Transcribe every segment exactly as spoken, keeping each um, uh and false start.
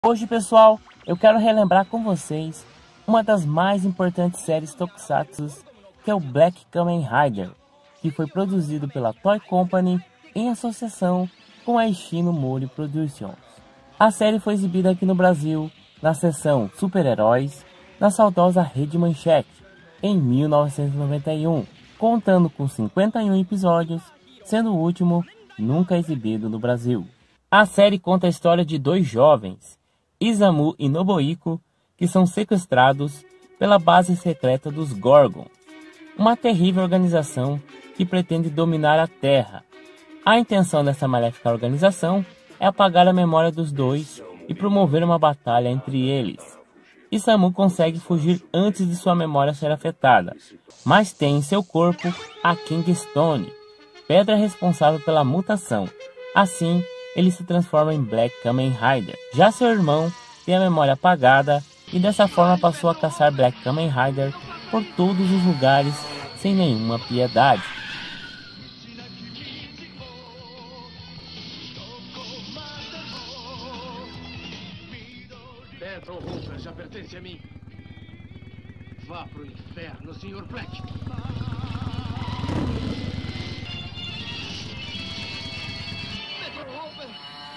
Hoje, pessoal, eu quero relembrar com vocês uma das mais importantes séries Tokusatsu, que é o Black Kamen Rider, que foi produzido pela Toei Company em associação com a Ishino Mori Productions. A série foi exibida aqui no Brasil na seção Super-Heróis, na saudosa Rede Manchete, em mil novecentos e noventa e um, contando com cinquenta e um episódios, sendo o último nunca exibido no Brasil. A série conta a história de dois jovens, Isamu e Nobuhiko, que são sequestrados pela base secreta dos Gorgons, uma terrível organização que pretende dominar a Terra. A intenção dessa maléfica organização é apagar a memória dos dois e promover uma batalha entre eles. Isamu consegue fugir antes de sua memória ser afetada, mas tem em seu corpo a King Stone, pedra responsável pela mutação. Assim, ele se transforma em Black Kamen Rider. Já seu irmão tem a memória apagada e dessa forma passou a caçar Black Kamen Rider por todos os lugares sem nenhuma piedade. Pedro Hulka já pertence a mim. Vá pro inferno, senhor Black. Pedro Hulka.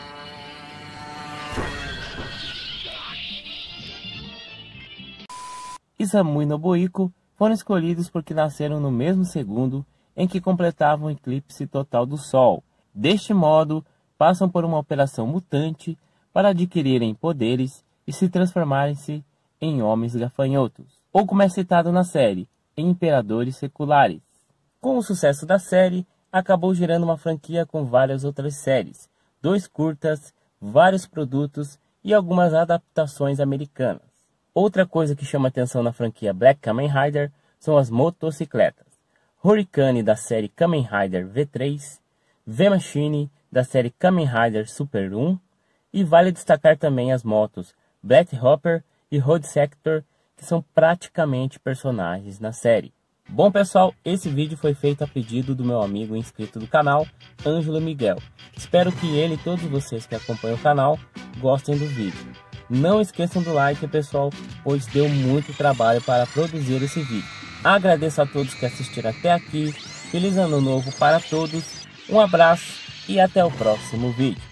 Isamu e Nobuhiko foram escolhidos porque nasceram no mesmo segundo em que completavam o eclipse total do Sol. Deste modo, passam por uma operação mutante para adquirirem poderes e se transformarem-se em homens gafanhotos, ou como é citado na série, em imperadores seculares. Com o sucesso da série, acabou gerando uma franquia com várias outras séries, dois curtas, vários produtos e algumas adaptações americanas. Outra coisa que chama atenção na franquia Black Kamen Rider são as motocicletas. Hurricane da série Kamen Rider V três, V-Machine da série Kamen Rider Super um, e vale destacar também as motos Black Hopper e Road Sector, que são praticamente personagens na série. Bom pessoal, esse vídeo foi feito a pedido do meu amigo inscrito do canal, Ângelo Miguel. Espero que ele e todos vocês que acompanham o canal gostem do vídeo. Não esqueçam do like, pessoal, pois deu muito trabalho para produzir esse vídeo. Agradeço a todos que assistiram até aqui. Feliz ano novo para todos. Um abraço e até o próximo vídeo.